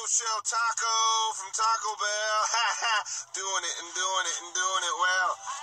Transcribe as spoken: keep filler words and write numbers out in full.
shell taco from Taco Bell. Doing it and doing it and doing it well.